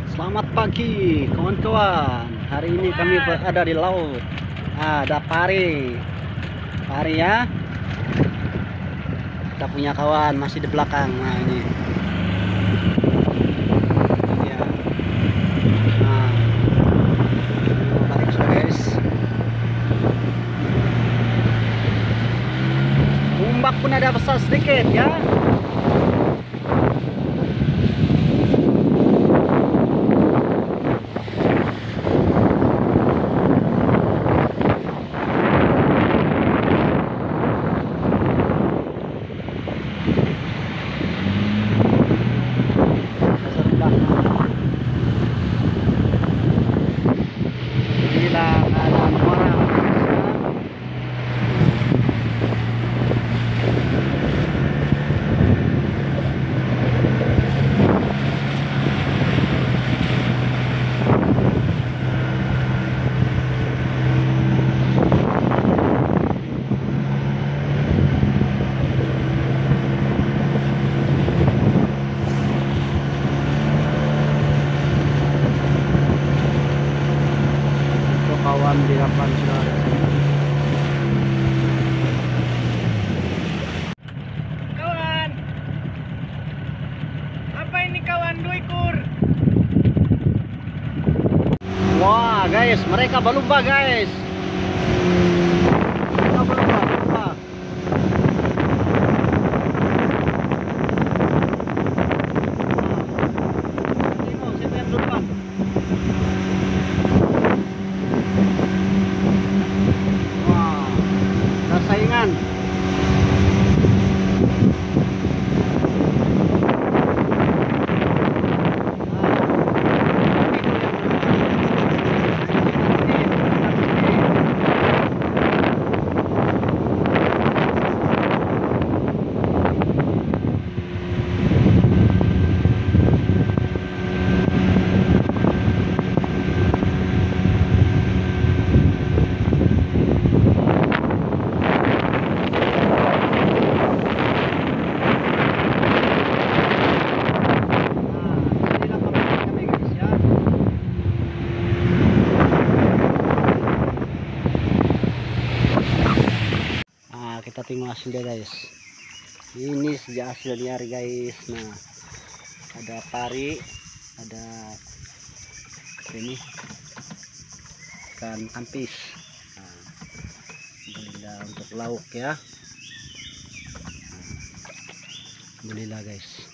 Selamat pagi kawan-kawan. Hari ini kami berada di laut. Ada pari ya. Kita punya kawan masih di belakang. Nah ini. Ya. Nah, balik guys. Ombak pun ada besar sedikit ya. Kawan di depan sudah ada. Kawan, apa ini kawan duikur? Wah guys, mereka berlomba guys. Mereka berlomba. Tengok siapa yang duluan. Wah, ada saingan. Kita tengok hasilnya guys. Ini sejak hasilnya guys. Nah, ada pari, ada ini ikan tampis. Nah, alhamdulillah untuk lauk ya. Alhamdulillah guys.